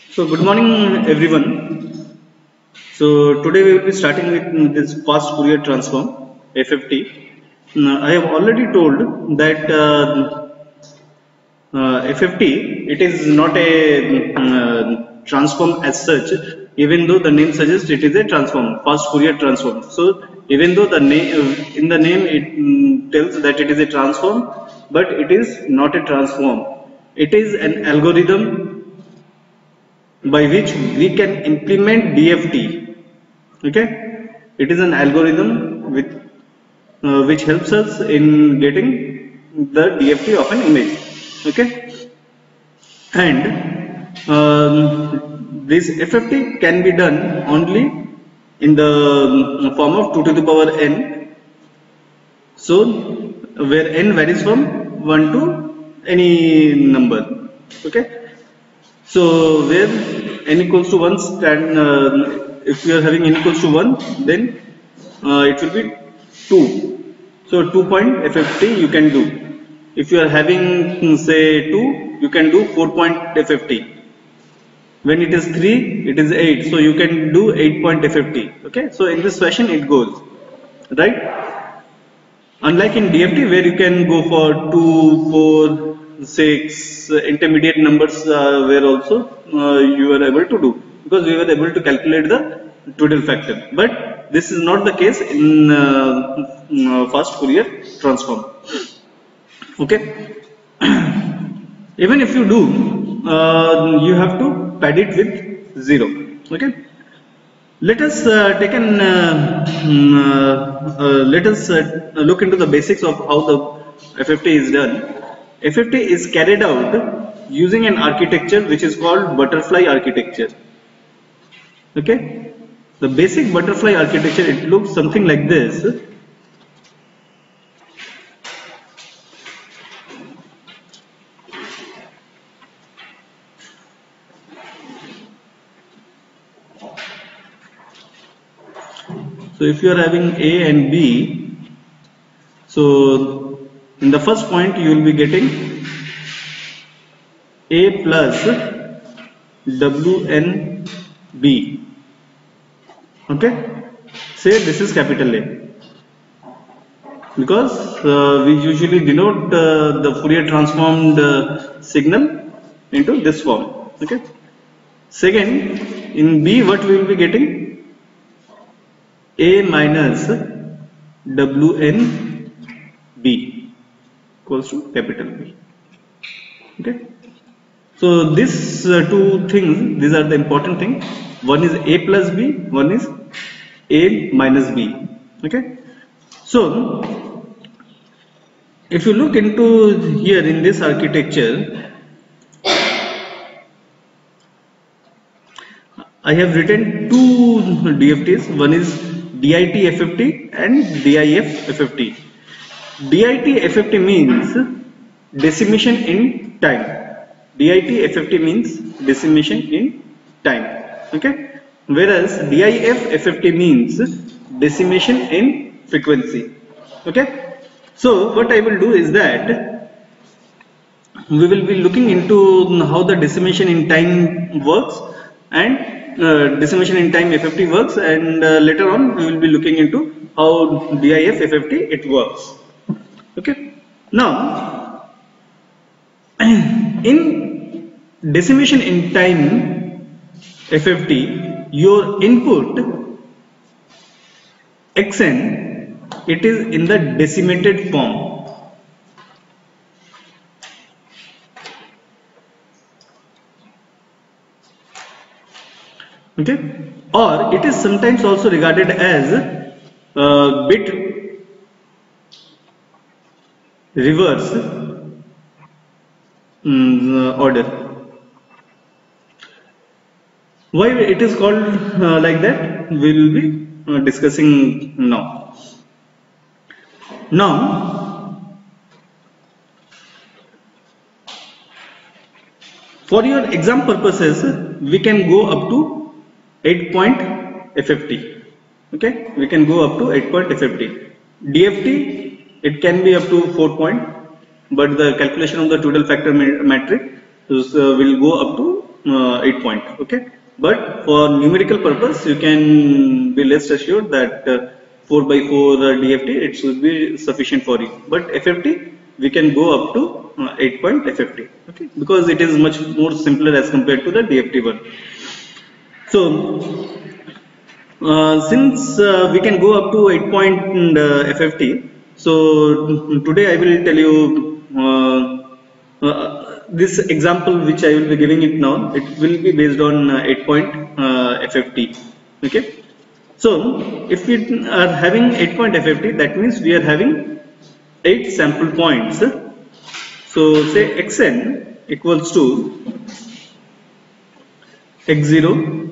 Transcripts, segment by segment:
So good morning everyone. So today we will be starting with this fast Fourier transform FFT. I have already told that FFT, it is not a transform as such, even though the name suggests it is a transform, fast Fourier transform. So even though the name in the name it tells that it is a transform, but it is not a transform. It is an algorithm by which we can implement DFT. Okay, it is an algorithm with which helps us in getting the DFT of an image. Okay, and this FFT can be done only in the form of 2 to the power n. So where n varies from 1 to any number. Okay. So where n equals to 1 if you are having n equals to 1, then it will be 2. So 2.FFT you can do. If you are having say 2, you can do 4.FFT. When it is 3, it is 8. So you can do 8.FFT. Okay. So in this fashion it goes, right? Unlike in DFT where you can go for 2, 4, 6 intermediate numbers were also you are able to do, because we were able to calculate the total factor. But this is not the case in fast Fourier transform. Okay. Even if you do, you have to pad it with 0. Okay. Let us let us look into the basics of how the FFT is done. FFT is carried out using an architecture which is called butterfly architecture. Okay, the basic butterfly architecture, it looks something like this. So if you are having A and B, so in the first point you will be getting A plus WNB. Okay, say this is capital A, because we usually denote the Fourier transformed signal into this form. Okay. Second, in B what we will be getting? A minus WNB equals to capital B. Okay. So these two things, these are the important things. One is A plus B, one is A minus B. Okay. So if you look into here in this architecture, I have written two DFTs. One is DIT-FFT and DIF-FFT. DIT-FFT means decimation in time. DIT-FFT means decimation in time. Okay. Whereas DIF-FFT means decimation in frequency. Okay. So what I will do is that we will be looking into how the decimation in time works and decimation in time FFT works, and later on we will be looking into how DIF-FFT it works. Okay. Now in decimation in time FFT, your input xn, it is in the decimated form. Okay, or it is sometimes also regarded as bit reverse order. Why it is called like that, we will be discussing now. Now, for your exam purposes, we can go up to 8.FFT. Okay, we can go up to 8.FFT. DFT, it can be up to 4. But the calculation of the total factor metric will go up to 8 point. Okay, but for numerical purpose you can be less assured that 4 by 4 DFT it should be sufficient for you, but FFT we can go up to 8 point FFT. Okay, because it is much more simpler as compared to the DFT one. So since we can go up to 8 point FFT, so today I will tell you this example which I will be giving it now. It will be based on 8 point FFT. Okay. So if we are having 8 point FFT, that means we are having 8 sample points. So say xn equals to x0,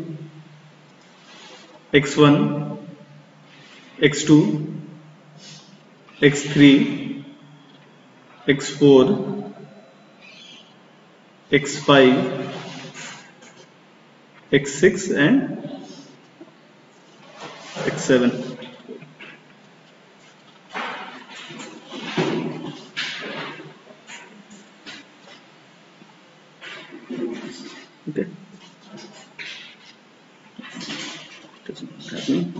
x1, x2, x3, x4, x5, x6 and x7. Okay. It is not happening.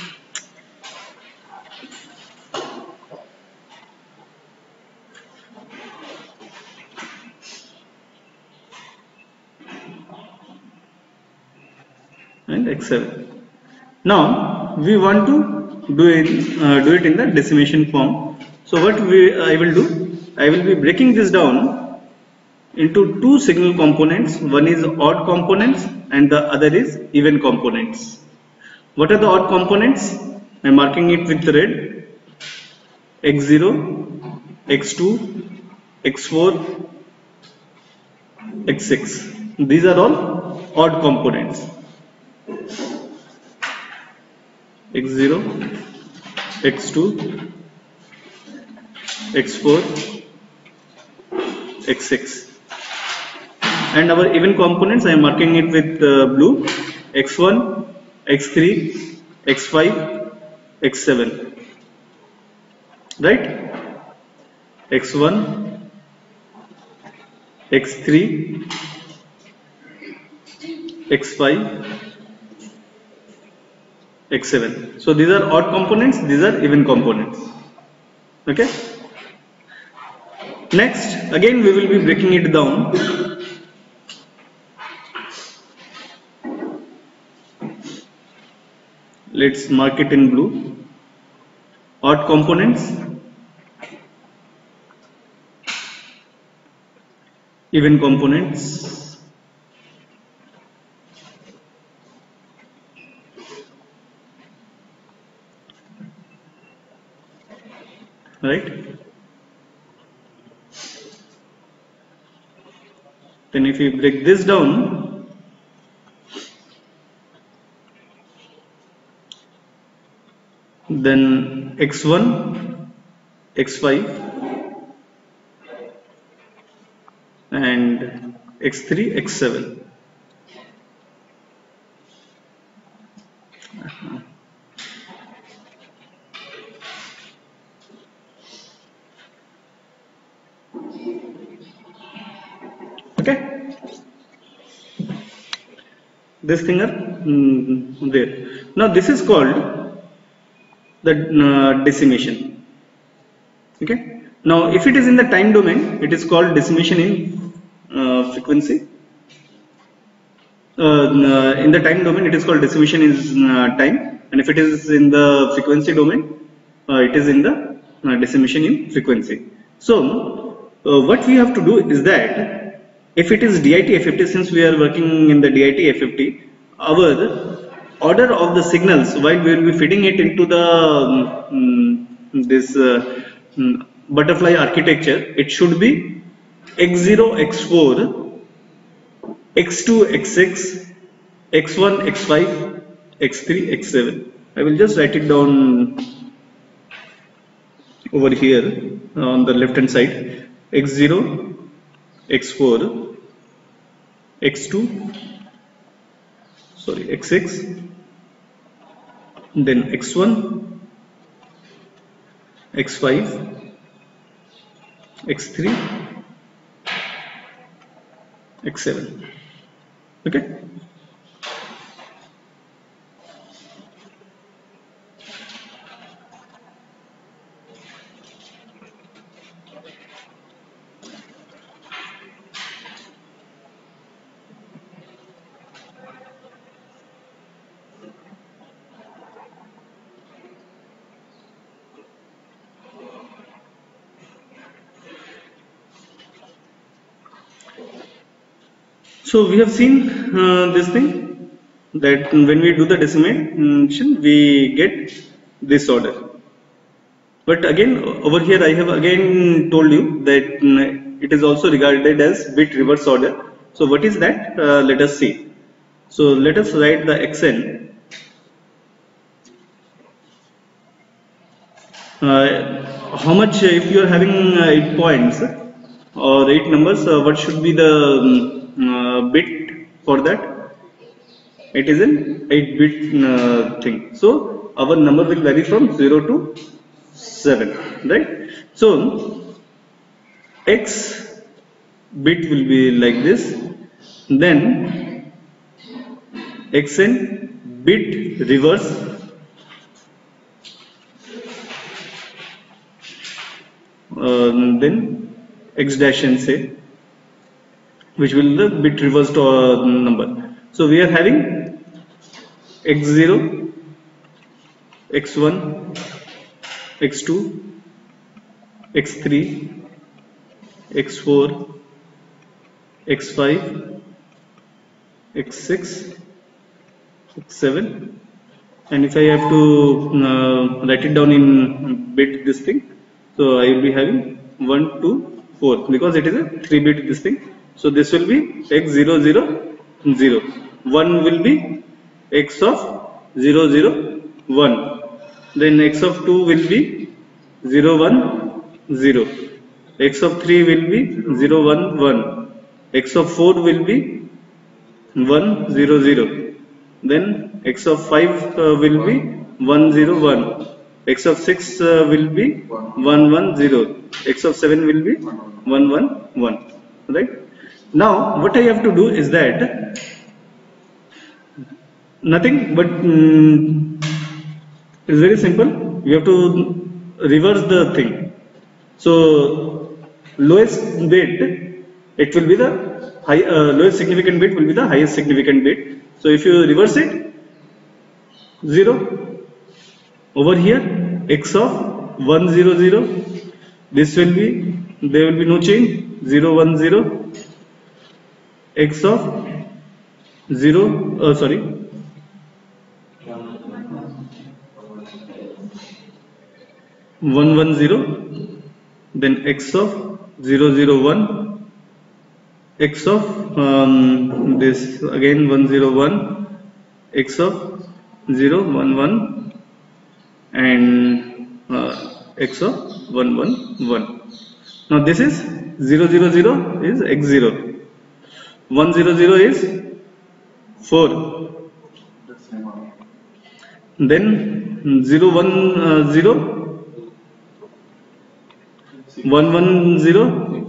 And x7. Now we want to do it in the decimation form. So what I will do, I will be breaking this down into two signal components. One is odd components and the other is even components. What are the odd components? I am marking it with red. x0, x2, x4, x6. These are all odd components. x0, x2, x4, x6. And our even components, I am marking it with blue. x1, x3, x5, x7. Right? x1, x3, x5, x7. So these are odd components, these are even components. Okay. Next, again we will be breaking it down. Let's mark it in blue. Odd components, even components, right? Then if we break this down, then x1, x5 and x3, x7. Okay, this thing are there. Now this is called the decimation. Okay. Now if it is in the time domain, it is called decimation in frequency. In the time domain, it is called decimation in time, and if it is in the frequency domain, it is in the decimation in frequency. So what we have to do is that if it is DIT-FFT, since we are working in the DIT-FFT, our order of the signals while we will be feeding it into the this butterfly architecture, it should be x0, x4, x2, x6, x1, x5, x3, x7. I will just write it down over here on the left hand side. x0, x4, x2, sorry, x6, then x1, x5, x3, x7. Okay. So we have seen this thing, that when we do the decimation, we get this order. But again, over here I have again told you that it is also regarded as bit reverse order. So what is that? Let us see. So let us write the xn. How much, if you are having 8 points or 8 numbers, what should be the bit for that? It is an 8-bit thing. So our number will vary from 0 to 7, right? So x bit will be like this. Then xn bit reverse, then x dash n say, which will the bit reversed number. So we are having x0, x1, x2, x3, x4, x5, x6, x7, and if I have to write it down in bit this thing, so I will be having 1, 2, 4, because it is a 3-bit this thing. So this will be x0, 0, 0. 1 will be x of 0, 0, 1. Then x of 2 will be 0, 1, 0. X of 3 will be 0, 1, 1. X of 4 will be 1, 0, 0. Then x of 5 will be 1, 0, 1. X of 6 will be 1, 1, 0. X of 7 will be 1, 1, 1. Right? Now, what I have to do is that nothing but it's very simple. You have to reverse the thing. So, lowest bit, it will be the lowest significant bit will be the highest significant bit. So if you reverse it, 0 over here, x of 1, 0, 0, this will be, there will be no change, 0, 1, 0, x of 0, sorry, 1, 1, 0, then x of 0, 0, 1, x of this again 1, 0, 1, x of 0, 1, 1, and x of 1, 1, 1. Now this is 0, 0, 0 is x0, 1, 0, 0 is 4, then 0, 1, 0, 1, 1, 0,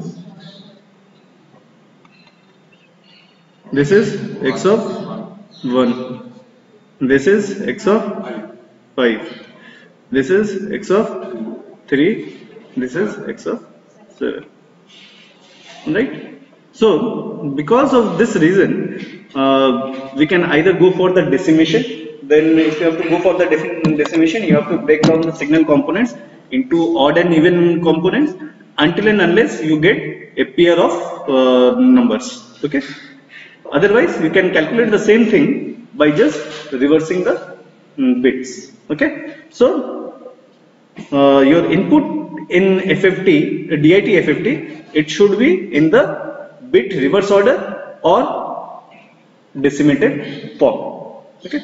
this is x of 1, this is x of 5, this is x of 3, this is x of 7, right? So because of this reason, we can either go for the decimation. Then if you have to go for the decimation, you have to break down the signal components into odd and even components until and unless you get a pair of numbers. Okay. Otherwise, you can calculate the same thing by just reversing the bits. Okay. So your input in FFT, DIT-FFT, it should be in the bit reverse order or decimated form. Okay.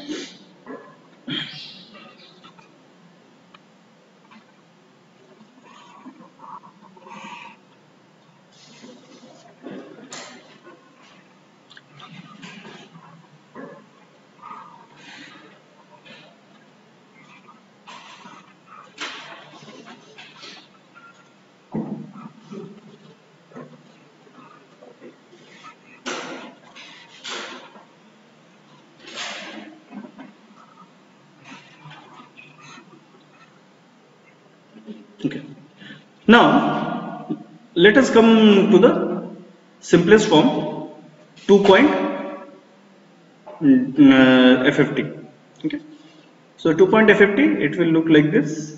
Now let us come to the simplest form, 2-point FFT. Okay, so 2-point FFT, it will look like this.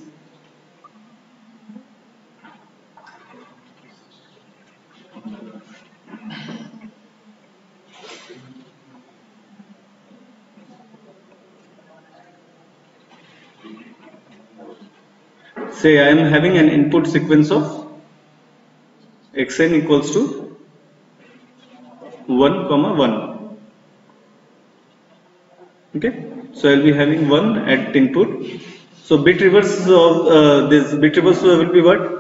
Say I am having an input sequence of xn equals to 1, 1. Okay, so I will be having 1 at input. So bit reverse of this bit reverse will be what?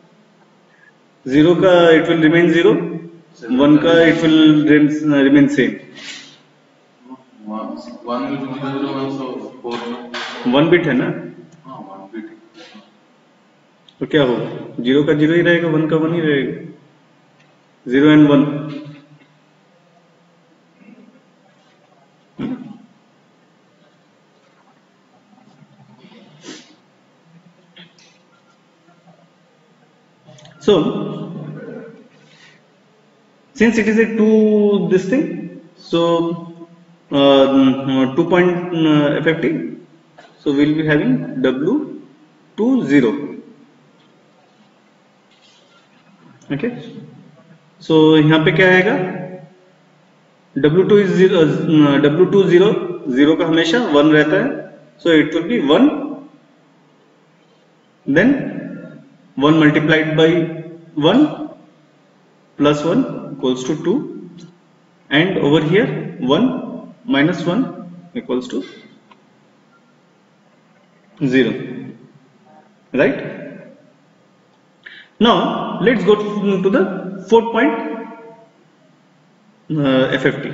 0 ka it will remain 0, 1 ka it will remain same. 1 will be 0, 1, so 4. 1 bit है ना? हाँ, 1 bit. तो क्या होगा? 0 का 0 ही रहेगा, 1 का 1 ही रहेगा. 0 and 1. So since it is a this thing, so 2-point FFT, so we will be having W20. Okay, so यहाँ पे क्या आएगा? W2 is 0 का हमेशा 1 रहता है, so it will be 1, then 1 multiplied by 1 plus 1 equals to 2, and over here 1 minus 1 equals to 0, right? Now let's go to the 4-point FFT.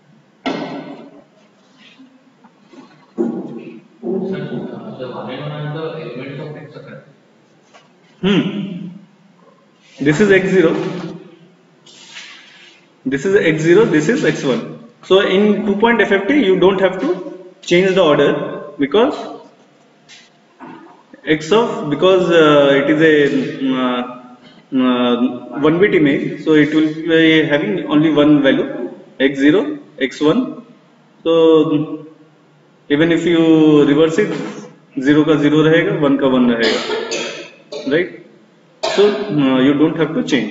Sir, the 1 and 1 are the elements of x, correct? This is x0, this is x0, this is x1. So in 2-point FFT you don't have to change the order, because it is a 1 bit image, so it will be having only one value, x0, x1. So even if you reverse it, 0 का 0 रहेगा, 1 का 1 रहेगा, right? So you don't have to change.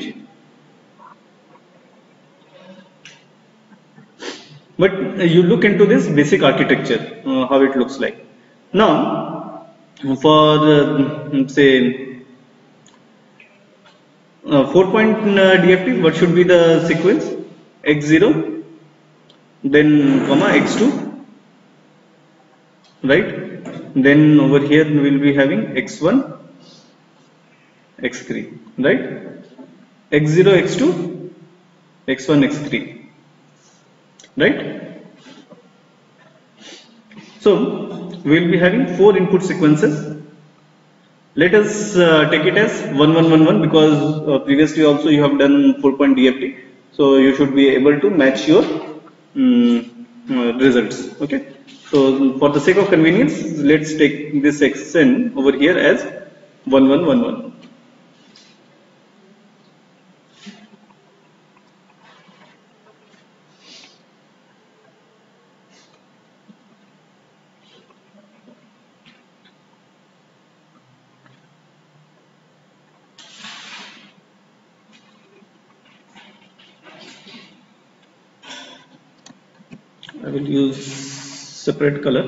But you look into this basic architecture, how it looks like. Now for say 4-point DFT, what should be the sequence? x0, then comma x2, right? Then over here we will be having x1, x3, right? x0, x2, x1, x3, right? So we will be having 4 input sequences. Let us take it as 1, 1, 1, 1, because previously also you have done 4-point DFT, so you should be able to match your results. Okay, so for the sake of convenience, let's take this xn over here as 1, 1, 1, 1. I will use separate color.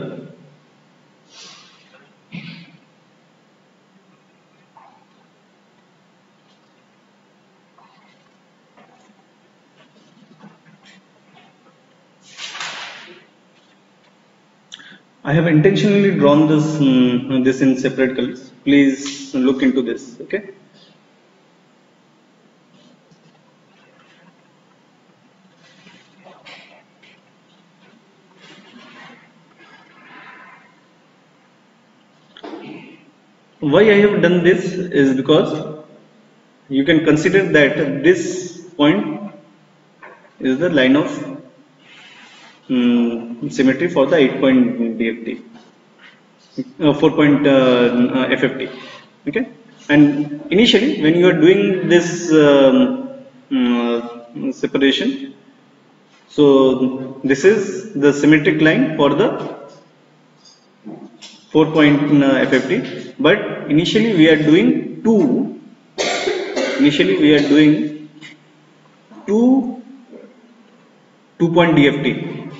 I have intentionally drawn this this in separate colors. Please look into this. Okay. Why I have done this is because you can consider that this point is the line of symmetry for the 8-point DFT, 4-point FFT. Okay, And initially when you are doing this separation, so this is the symmetric line for the 4-point FFT, but initially we are doing two point DFT.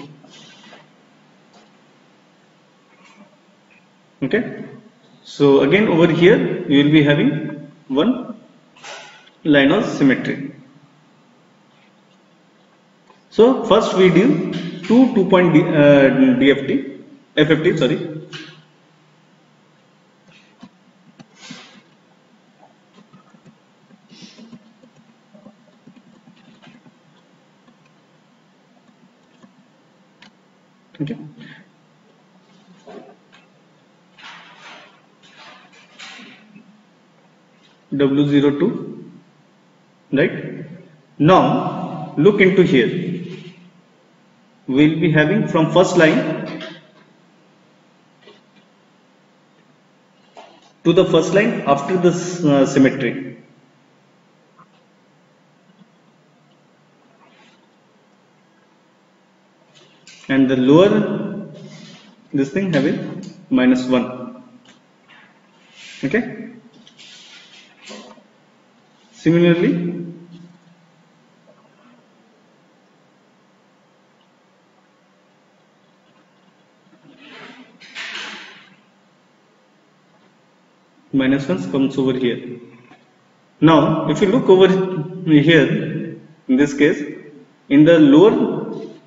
Okay, so again over here you will be having one line of symmetry. So first we do two point FFT, sorry. Okay. W02, right? Now look into here. We will be having from first line to the first line after this symmetry. And the lower this thing having -1. Okay. Similarly, -1 comes over here. Now, if you look over here, in this case, in the lower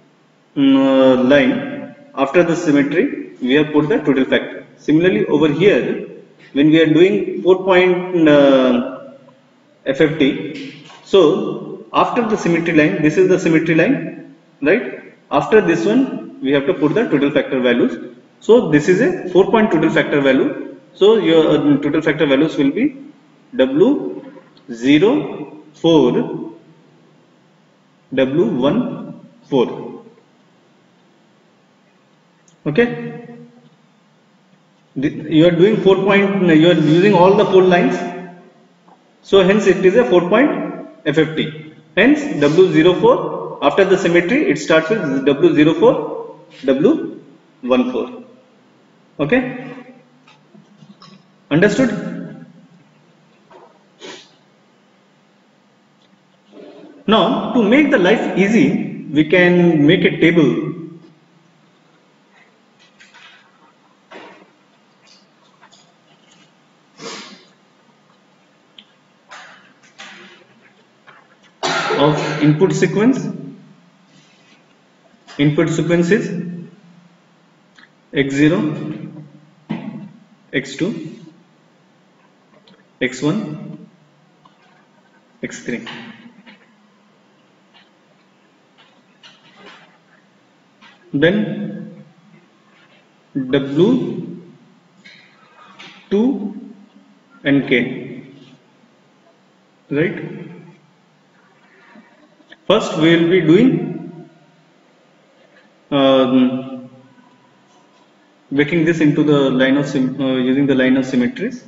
line after the symmetry, we have put the total factor. Similarly, over here, when we are doing 4-point FFT, so after the symmetry line, this is the symmetry line, right? After this one, we have to put the total factor values. So this is a 4-point total factor value. So your total factor values will be W04, W14. Okay. You are doing 4-point. You are using all the 4 lines. So hence it is a 4-point FFT. Hence W04 after the symmetry it starts with W04, W14. Okay. Understood? Now to make the life easy, we can make a table of input sequence. Input sequence is x0, x2, x1, x3. Then W2 and K, right? First we will be doing breaking this into the line of using the line of symmetries.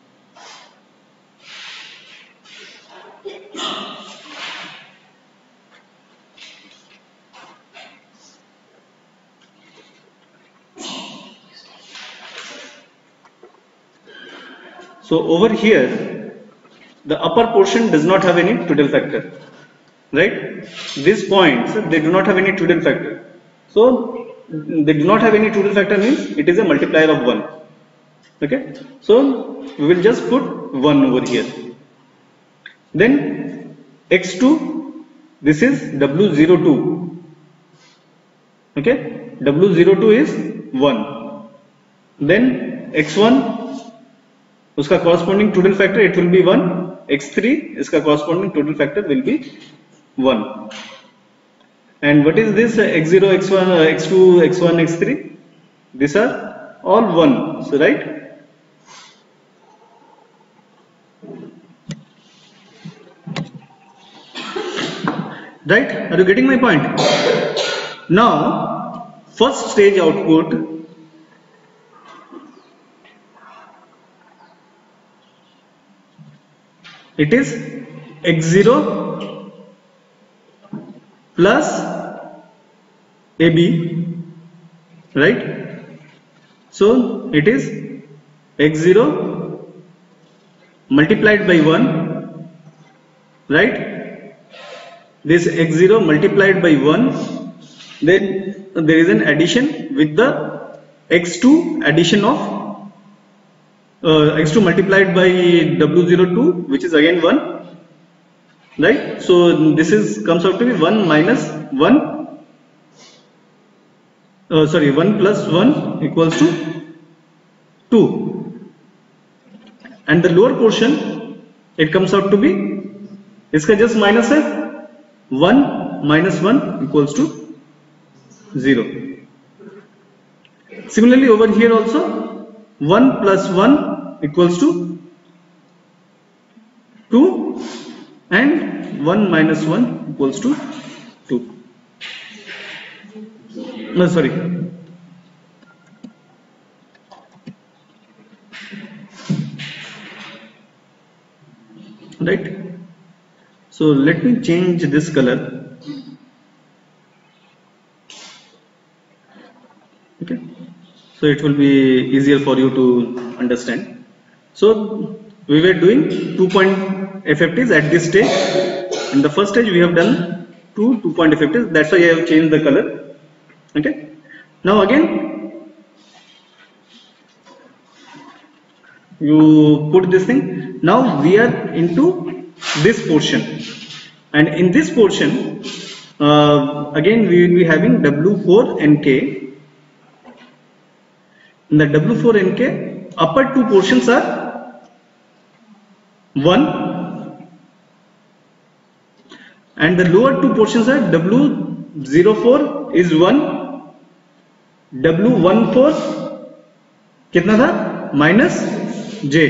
So over here, the upper portion does not have any total factor, right? These points, they do not have any total factor. So they do not have any total factor means it is a multiplier of 1. Okay. So we will just put 1 over here. Then x2, this is W02. Okay. W02 is 1. Then x1, uska corresponding total factor it will be 1. x3, iska corresponding total factor will be 1. And what is this x0, x1, x2, x1, x3? These are all 1, so right? Right? Are you getting my point? Now, first stage output it is x0 plus AB, right? So it is x0 multiplied by 1, right? This x0 multiplied by 1, then there is an addition with the x2 addition of x2 multiplied by w02, which is again 1, right? So this is comes out to be 1 minus 1, 1 plus 1 equals to 2, and the lower portion it comes out to be, इसका just minus है, 1 minus 1 equals to 0. Similarly over here also 1 plus 1 equals to 2 and 1 minus 1 equals to 2. No, sorry. Right. So let me change this color. Okay. So it will be easier for you to understand. So we were doing 2-point FFTs at this stage. In the first stage we have done 2-point FFTs. That's why I have changed the color. Okay. Now again you put this thing. Now we are into this portion, and in this portion again we will be having W4NK. In the W4NK, upper two portions are 1 and the lower two portions are W04 is 1, W14 कितना था, minus J.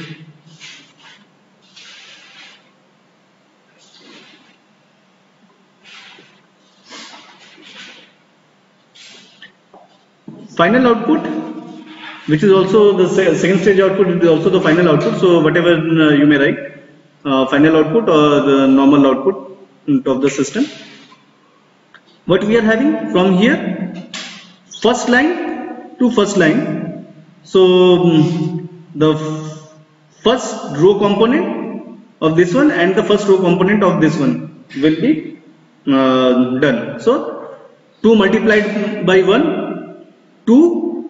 Final output, which is also the second stage output, it is also the final output. So whatever you may write, final output or the normal output of the system. What we are having from here, first line to first line. So the first row component of this one and the first row component of this one will be done. So 2 multiplied by 1, 2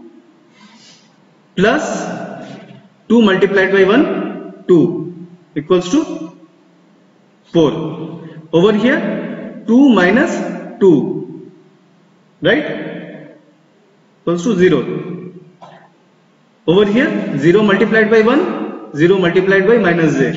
plus 2 multiplied by 1, 2 equals to 4. Over here 2 minus 2, right, equals to 0. Over here 0 multiplied by 1, 0 multiplied by minus j.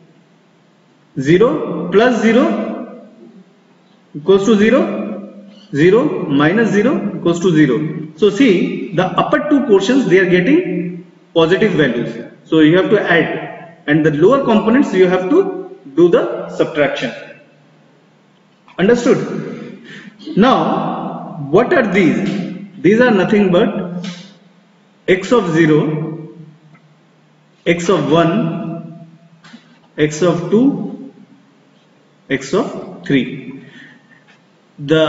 0 plus 0 equals to 0, 0 minus 0 equals to 0. So see, the upper two portions they are getting positive values. So you have to add, and the lower components you have to do the subtraction. Understood? Now what are these? These are nothing but x of 0, x of 1, x of 2, x of 3. The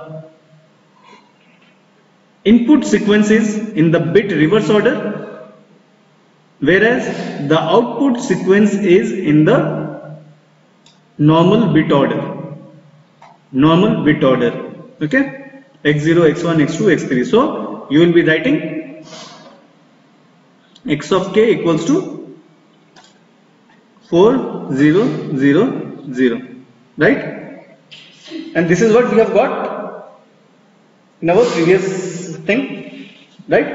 input sequence is in the bit reverse order, whereas the output sequence is in the normal bit order. Normal bit order. Okay, x0, x1, x2, x3. So you will be writing x of k equals to 4 0 0 0, right? And this is what we have got in our previous thing, right?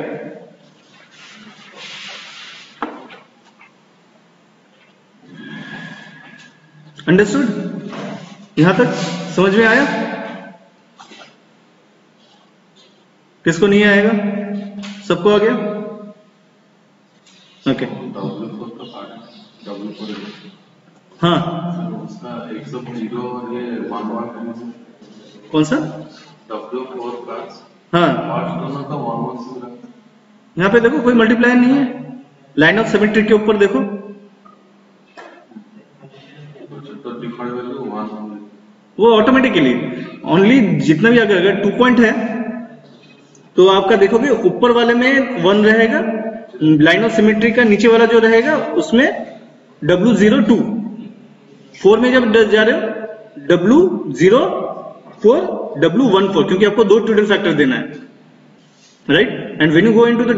Understood? यहां तक समझ में आया? किसको नहीं आएगा? सबको आ गया? ओके। W4 का पार्ट है, W4 हाँ, उसका x of 0 और ये 1 कौन सा? W4 का हाँ, पार्ट दोनों का 1 से मिला। यहाँ पे देखो कोई मल्टीप्लायर नहीं है, लाइन ऑफ सिमेट्री के ऊपर देखो, वो ऑटोमेटिकली ओनली जितना भी अगर 2 पॉइंट है तो आपका देखोगे ऊपर वाले में 1 रहेगा, लाइन ऑफ सिमेट्री का नीचे वाला जो रहेगा उसमें W02, 4 में जब जा रहे हो W04 W14, क्योंकि आपको 2 टोटल फैक्टर देना है, right. And when you go into the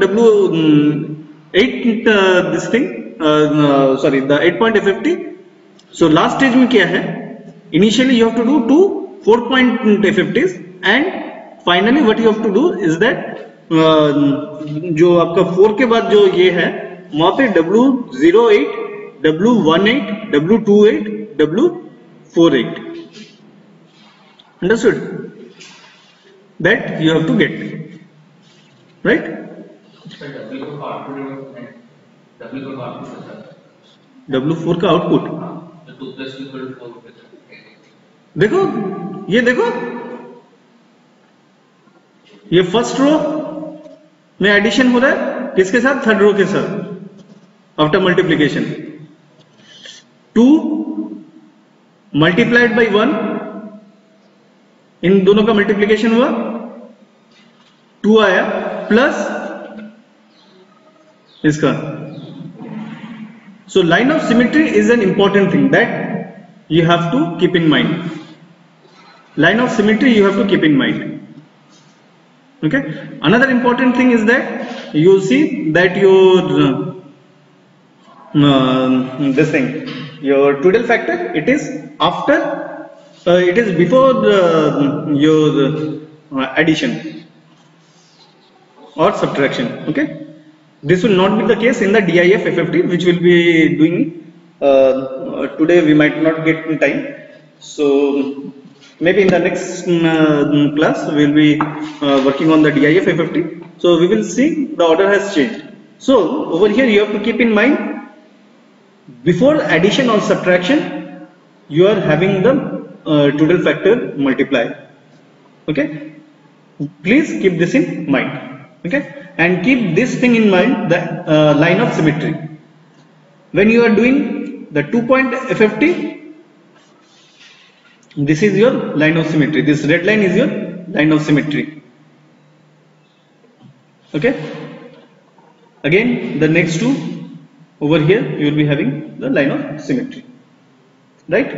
W8 this thing, sorry, the 8.FFT. So last stage में क्या है, initially you have to do 2 4-point FFTs and finally what you have to do is that जो आपका 4 के बाद जो ये है वहां पे W08 W18 W28 W48, understood, that you have to get, right. W4 का आउटपुट देखो, ये देखो, ये फर्स्ट रो में एडिशन हो रहा है किसके साथ, थर्ड रो के साथ आफ्टर मल्टीप्लीकेशन. 2 मल्टीप्लाइड बाई 1, इन दोनों का मल्टीप्लीकेशन हुआ, 2 आया, प्लस इसका. So line of symmetry is an important thing that you have to keep in mind. Line of symmetry you have to keep in mind. Okay. Another important thing is that you see that your this thing, your total factor, it is after, it is before your addition or subtraction. Okay. This will not be the case in the DIT-FFT, which will be doing today. We might not get in time, so maybe in the next class we will be working on the DIT-FFT. So we will see the order has changed. So over here you have to keep in mind, before addition or subtraction you are having the total factor multiply. Okay, please keep this in mind. Okay. And keep this thing in mind, the line of symmetry. When you are doing the 2-point FFT, this is your line of symmetry. This red line is your line of symmetry. Okay. Again, the next two over here, you will be having the line of symmetry, right?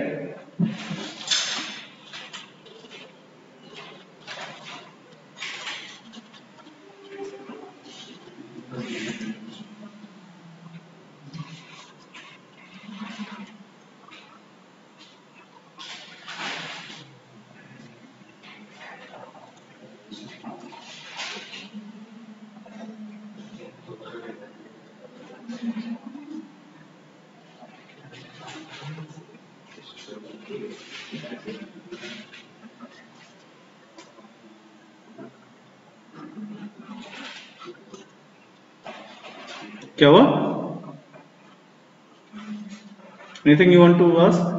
क्या हुआ? Anything you want to ask?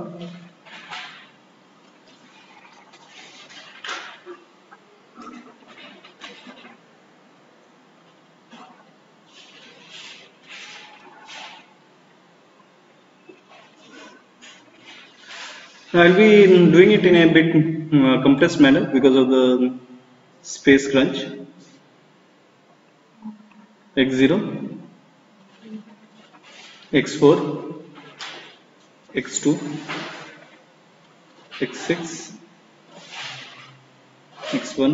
I'll be doing it in a bit compressed manner because of the space crunch. X0, X4, X2, X6, X1,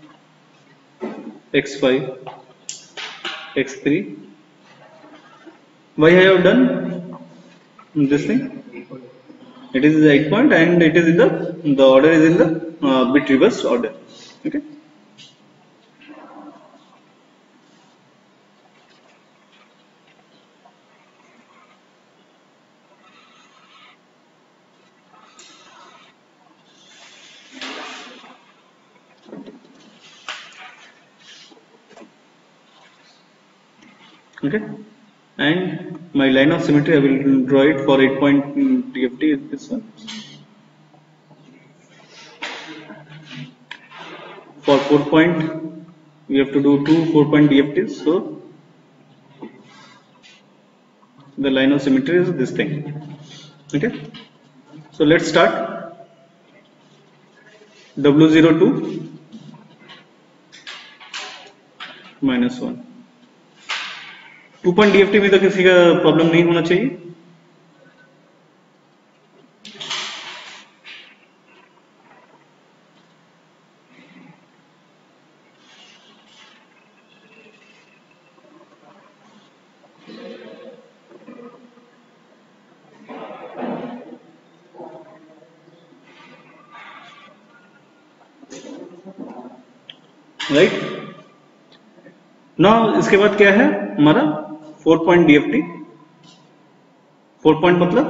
X5, X3. Why I have done this thing? It is 8 point and it is in the order is in the bit reverse order. Okay. Okay, and my line of symmetry I will draw it for 8-point DFT is this one. For 4-point we have to do 2 4-point DFTs, so the line of symmetry is this thing. Okay, so let's start. W02 -1। 2 point DFT में तो किसी का problem नहीं होना चाहिए। Right now इसके बाद क्या है हमारा 4 पॉइंट DFT। 4 पॉइंट मतलब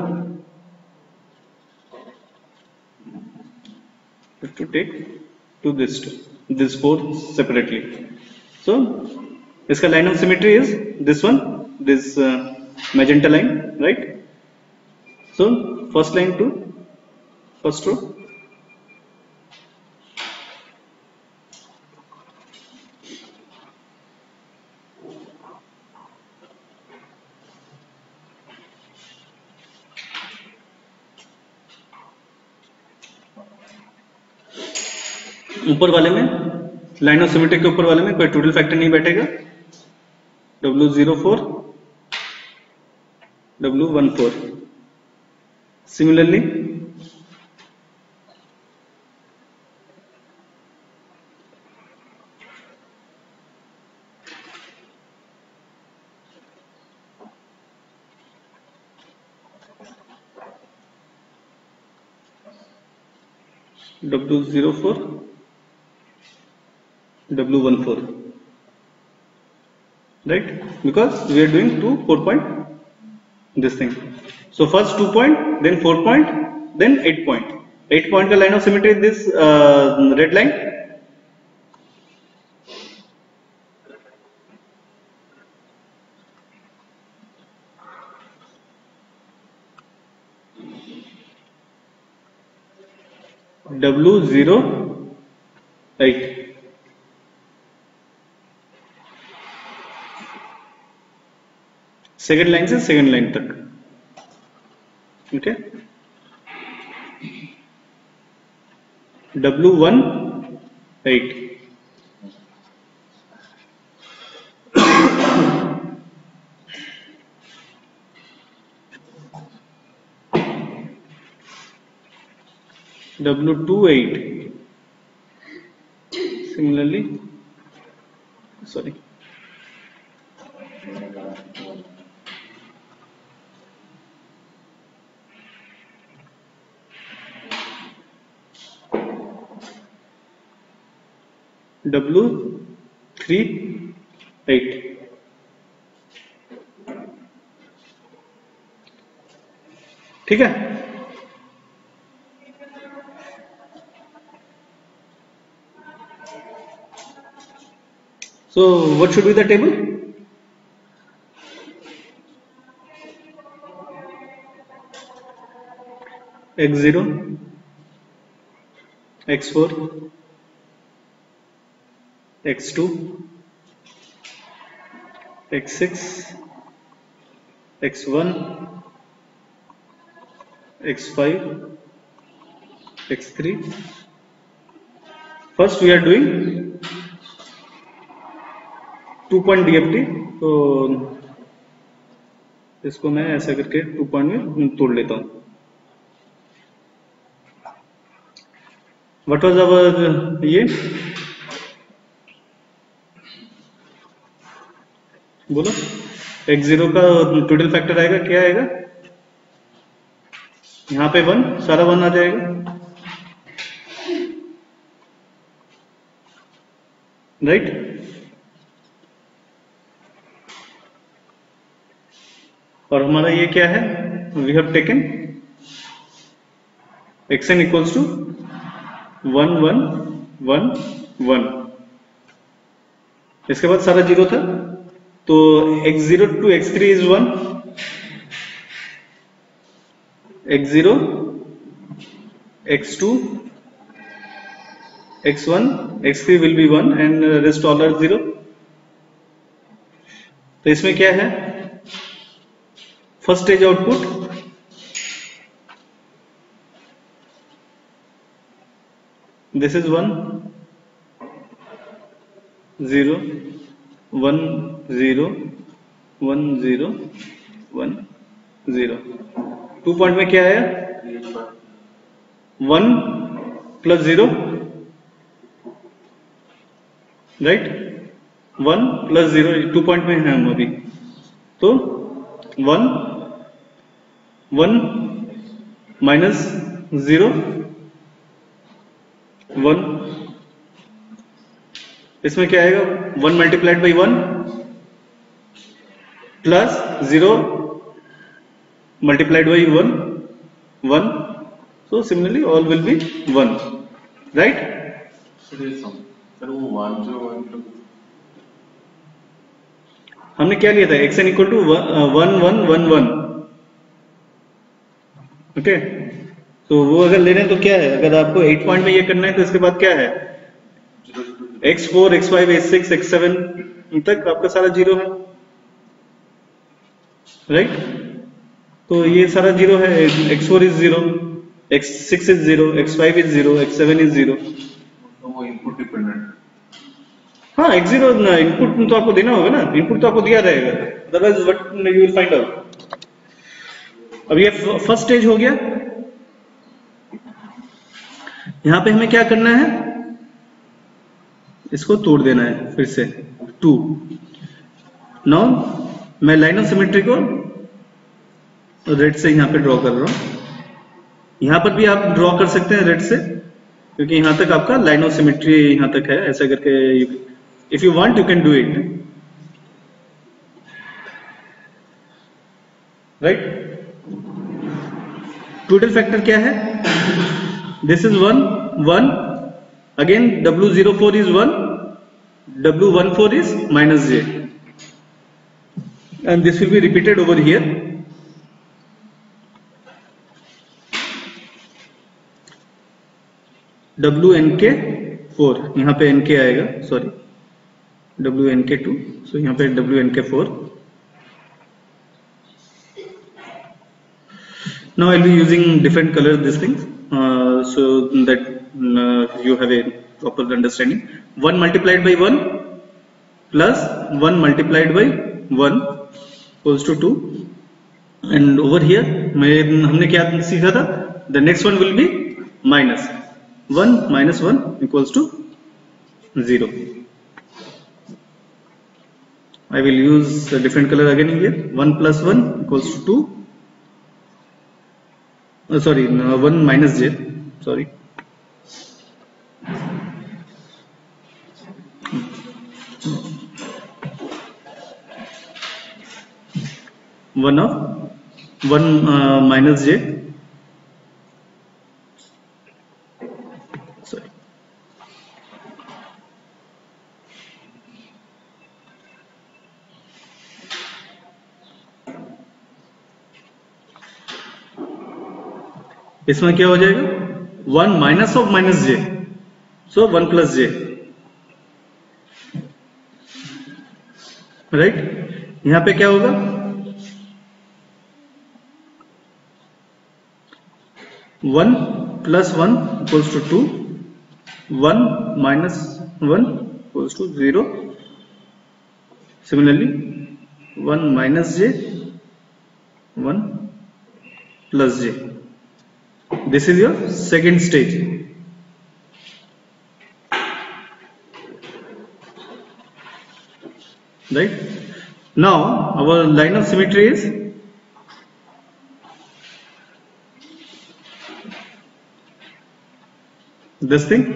to take to this 4 separately। So इसका line of symmetry is this one, this magenta line, right? So first line to first row, ऊपर वाले में लाइन ऑफ सिमेट्री के ऊपर वाले में कोई टोटल फैक्टर नहीं बैठेगा। W04 W14 similarly W04 W14, right? Because we are doing 2 4 point this thing. So first 2 point, then 4 point, then 8 point। 8 point का line of symmetry is this red line। W08 second line से second line तक, ठीक है। W18 W28 similarly, sorry, W38, ठीक है। So what should be the table? X0, X4, X2, X6, X1, X5, X3। First we are doing 2 point DFT, तो इसको मैं ऐसा करके 2 पॉइंट में तोड़ लेता हूं। व्हाट वाज आवर ये बोलो, X0 का टोटल फैक्टर आएगा, क्या आएगा? यहाँ पे 1, सारा 1 आ जाएगा, राइट? और हमारा ये क्या है? We have taken xn equals to 1 1 1 1। इसके बाद सारा 0 था, तो x0 to x3 is 1, x0 x2 x1 x3 will be 1 and rest all are 0। तो इसमें क्या है? First stage output, this is 1 0 1 0 1 0 1 0। 2 point में क्या आया? 1 प्लस 0, राइट, 1 प्लस 0, 2 पॉइंट में है हम अभी, तो 1 1 माइनस 0 1, इसमें क्या आएगा? 1 multiplied by 1 plus 0 multiplied by 1 1, so similarly all will be 1, right? Sir वो 1 जो 1 तो हमने क्या लिया था? xn equal to 1 1 1 1, okay. तो वो अगर ले रहे हैं तो क्या है, अगर आपको 8 पॉइंट में ये करना है तो इसके बाद क्या है? x4 x5 x6 x7 तक आपका सारा जीरो है, राइट? तो ये सारा जीरो है, x4 is 0, x6 is 0, x5 is 0, x7 is 0। तो वो इनपुट डिपेंडेंट। हाँ, x0 इनपुट तो आपको देना होगा ना, इनपुट तो आपको दिया रहेगा, otherwise what you will find out. अब ये फर्स्ट स्टेज हो गया। यहां पे हमें क्या करना है? इसको तोड़ देना है फिर से 2। नाउ मैं लाइन ऑफ सिमेट्री को रेड से यहां पे ड्रॉ कर रहा हूं। यहां पर भी आप ड्रॉ कर सकते हैं रेड से, क्योंकि यहां तक आपका लाइन ऑफ सिमेट्री यहां तक है, ऐसा करके if you want you can do it, right? Total factor क्या है? This is 1 1, again W04 is 1, W14 is minus j, and this will be repeated over here. WNK4, यहाँ पे NK आएगा, सॉरी WNK2, so यहाँ पे WNK4. Now I'll be using different color this thing, so that you have a proper understanding. 1 multiplied by 1 plus 1 multiplied by 1 equals to 2, and over here हमने क्या सीखा था? The next one will be minus 1 minus 1 equals to 0. I will use a different color again here. 1 plus 1 equals to 2. Sorry, 1 minus j. Sorry. One of 1 minus j. Sorry. इसमें क्या हो जाएगा? 1 minus of minus J, so 1 plus J, right? यहां पे क्या होगा? 1 plus 1 equals to 2, 1 minus 1 equals to 0. Similarly 1 minus J, 1 plus J. This is your second stage, right? Now our line of symmetry is this thing.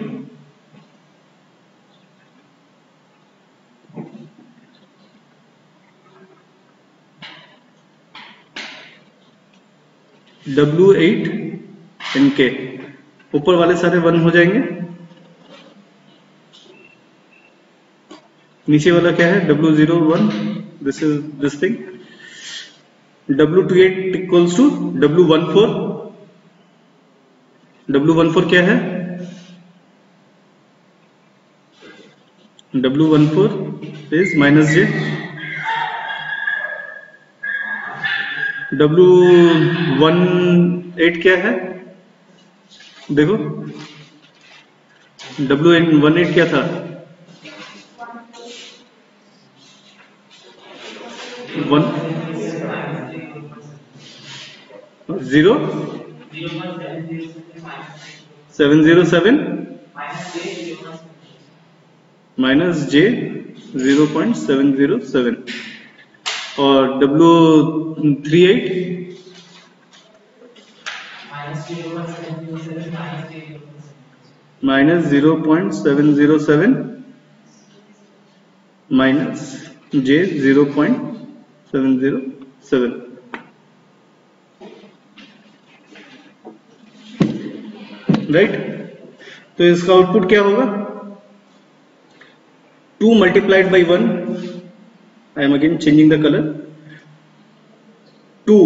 W8 NK, ऊपर वाले सारे 1 हो जाएंगे, नीचे वाला क्या है? W01, this is this thing. W28 equals to W14. W14 क्या है? W14 is minus j. W18 क्या है? देखो W18 क्या था? 0.707 माइनस J 0.707 और W38 minus 0.707 minus J 0.707, right. तो इसका आउटपुट क्या होगा? 2 multiplied by 1, I am again changing the color, 2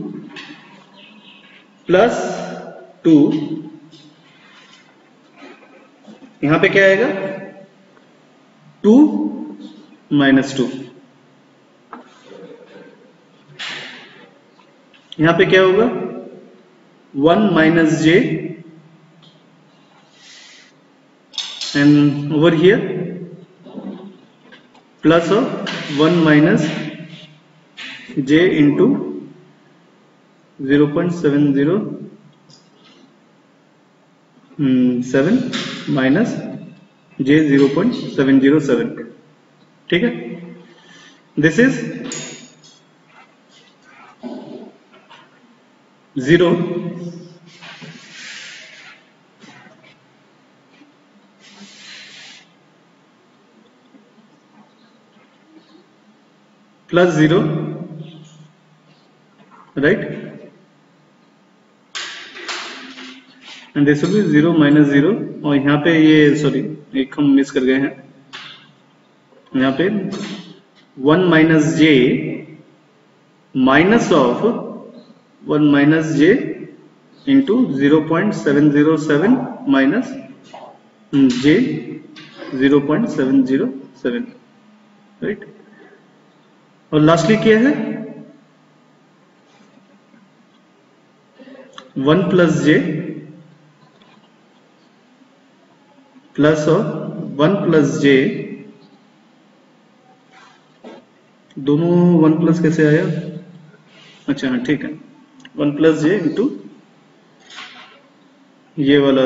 plus 2, यहां पे क्या आएगा? 2 minus 2, यहां पे क्या होगा? 1 minus J, and over here plus of 1 minus J into 0.707 minus J 0.707, ठीक है। This is 0 plus 0, right, and this will be 0 minus 0, और यहाँ पे ये सॉरी एक हम मिस कर गए हैं, यहाँ पे 1 minus J minus of 1 minus J into 0.707 minus J 0.707, right। और लास्टली क्या है? 1 plus J प्लस और 1 plus J, दोनों 1 प्लस कैसे आया? अच्छा हाँ ठीक है, 1 plus J इंटू ये वाला,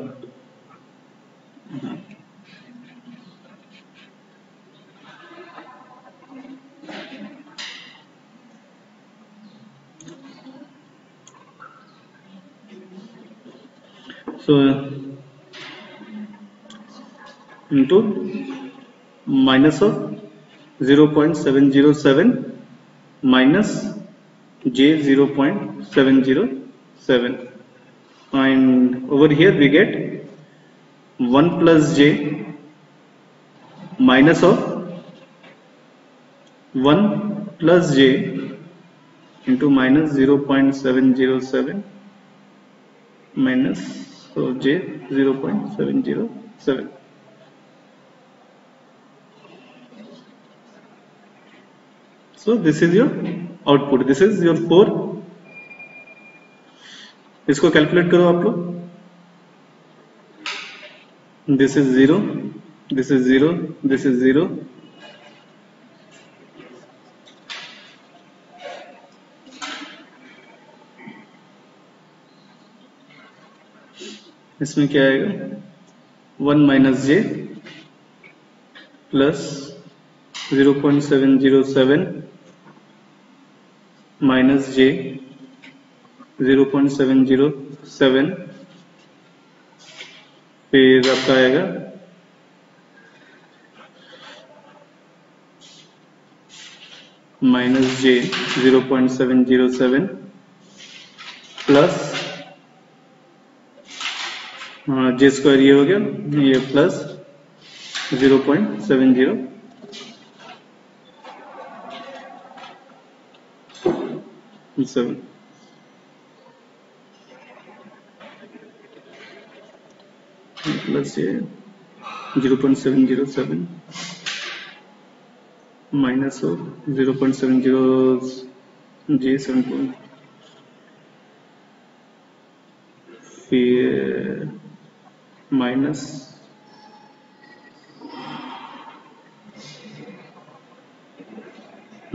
so into minus of 0.707 minus J 0.707, and over here we get 1 plus J minus of 1 plus J into minus 0.707 minus so J 0.707. So this is your output, this is your 4. इसको calculate करो आप लोग, this is 0, this is 0, this is 0, इसमें क्या आएगा? 1 minus J plus 0.707 minus J 0.707, फिर आपका आएगा minus J 0.707 plus J square ये हो गया, ये प्लस 0.70 7 प्लस ये 0.707 माइनस 0.70 J 7, फिर minus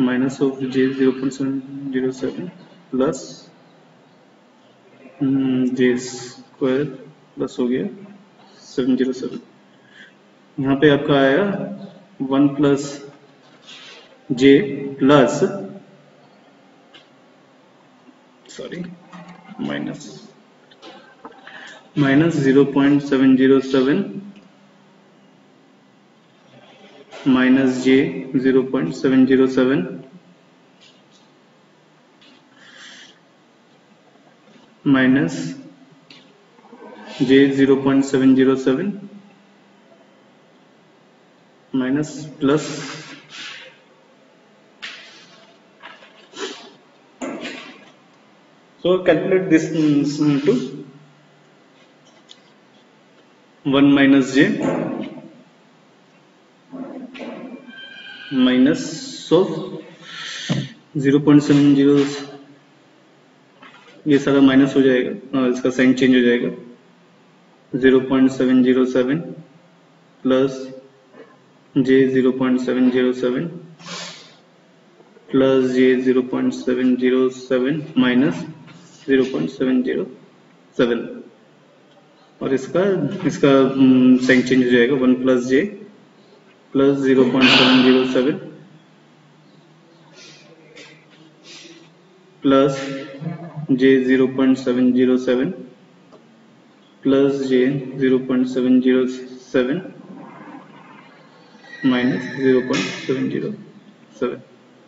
minus of J 0.707 plus J square plus हो गया 707। यहाँ पे आपका आया 1 plus J plus minus 0.707 minus J 0.707 minus J 0.707 minus plus so calculate this to 1 minus j minus of 0.70 ये सारा माइनस हो जाएगा, इसका साइन चेंज हो जाएगा 0.707 plus J 0.707 plus J 0.707 minus 0.707 और इसका साइन चेंज हो जाएगा 1 plus J plus 0.707 plus J 0.707 plus J 0.707 minus 0.707।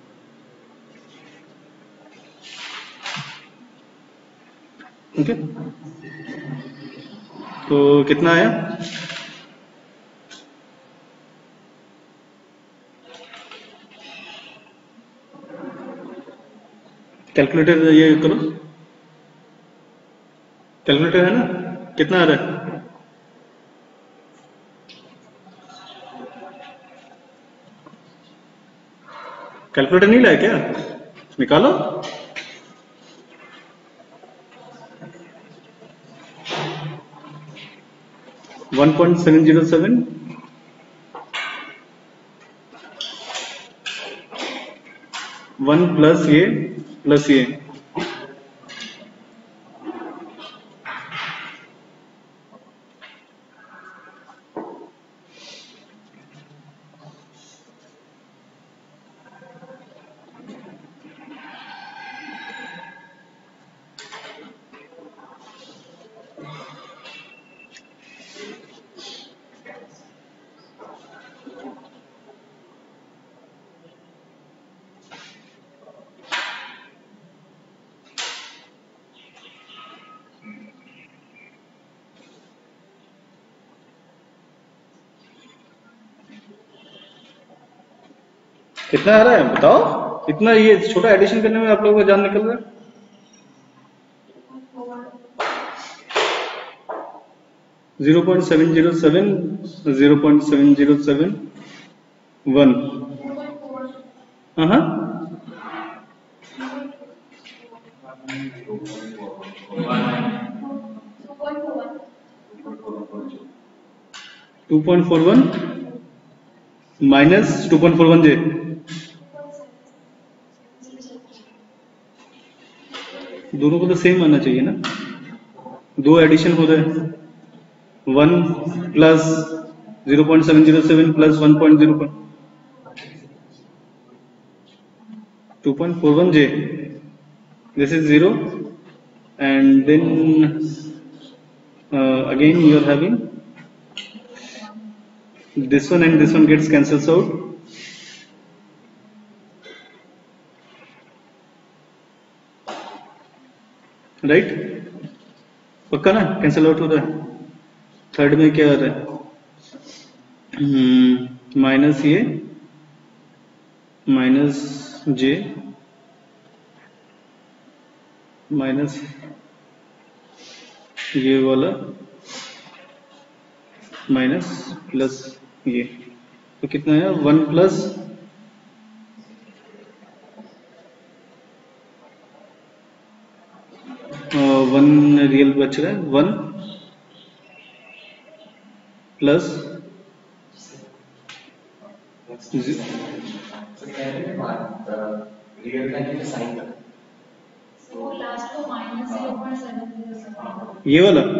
Okay, तो कितना आया? कैलकुलेटर ये करो, कैलकुलेटर है ना, कितना आ रहा है? कैलकुलेटर नहीं लाया क्या? निकालो। वन 1.707 1 प्लस ये प्लस ये कितना आ रहा है बताओ? इतना ये छोटा एडिशन करने में आप लोगों का जान निकल रहा है। जीरो 0.707 1 हाँ 2.41 माइनस 2.41 जे दोनों को तो सेम आना चाहिए ना, दो एडिशन हो रहा है 1 plus 0.707 plus 1.0 2.41 j, this is 0 and then again you are having this one and this one gets cancels out, right पक्का ना, कैंसिल आउट हो रहा है। थर्ड में क्या आ रहा है? माइनस ये माइनस जे माइनस ये वाला माइनस प्लस ये, तो कितना है 1 प्लस 1 रियल बच रहा है 1 प्लस रियल टाइम साइन का तो लास्ट को -0.707 ये वाला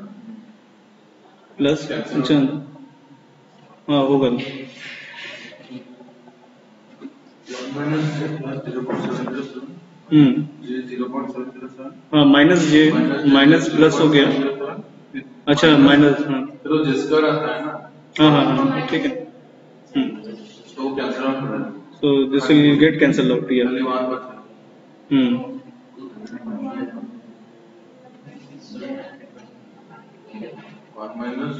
प्लस अच्छा हाँ होगा हाँ माइनस जे माइनस प्लस हो गया अच्छा माइनस हाँ तो जिसका रहता है ना हाँ हाँ हाँ ठीक है तो कैंसिल आउट हो रहा है so this will get cancelled out here only one बचा one minus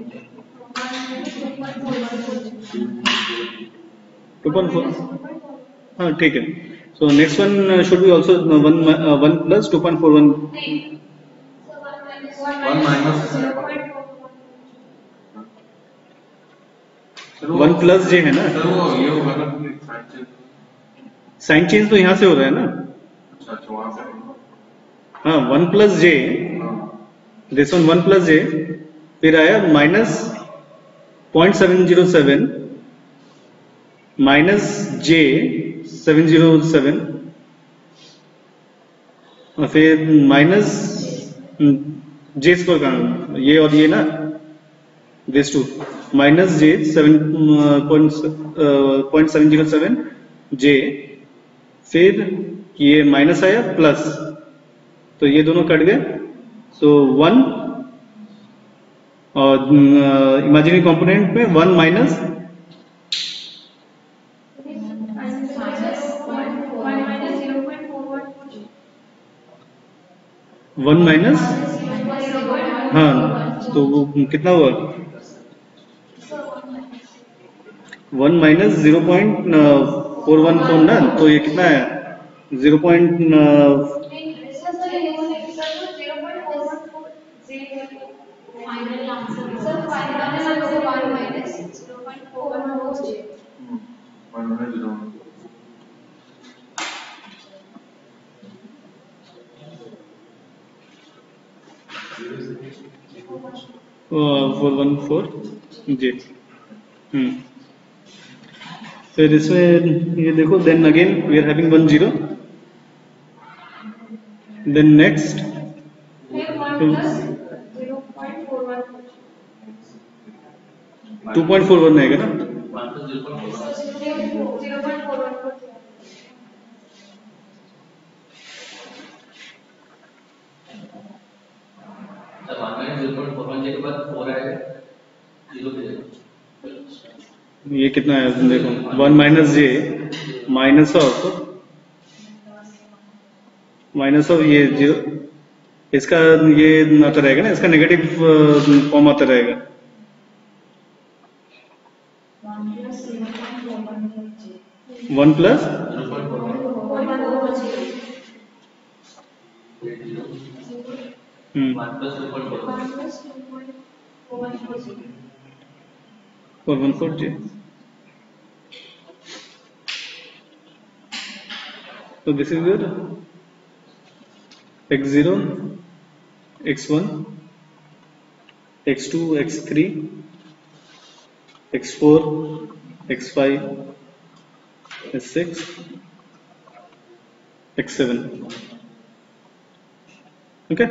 2.4 हाँ ठीक है so next one should be also 1 plus 2.41 1 minus 1 plus J है ना सर वो ये होगा ना साइन चेंज तो यहाँ से हो रहा है ना अच्छा वहाँ से हाँ 1 plus J this one 1 plus J फिर आया माइनस 0.707 माइनस जे 707 और फिर माइनस जे स्क्वायर का ये और ये ना this two minus J 7.707 J फिर ये माइनस आया प्लस तो ये दोनों कट गए सो 1 और इमेजिनरी कंपोनेंट में 1 माइनस 1 माइनस हाँ तो वो कितना हुआ 1 माइनस 0.414 ना तो ये कितना है 0. फोर वन फोर जी फिर इसमें ये देखो then again we are having 1 0 then next 2.41 आएगा ना ये कितना है देखो 1 माइनस जे माइनस ऑफ ये 0 इसका ये आता रहेगा ना इसका नेगेटिव फॉर्म आता रहेगा 1 plus 414 J so this is your x0 x1 x2 x3 x4 x5 s6 x7 okay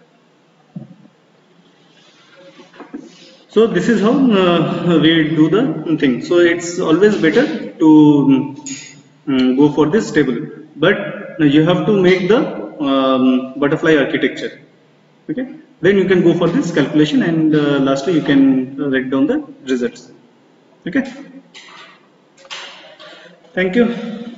so this is how we do the thing so it's always better to go for this table but you have to make the butterfly architecture okay then you can go for this calculation and lastly you can write down the results okay thank you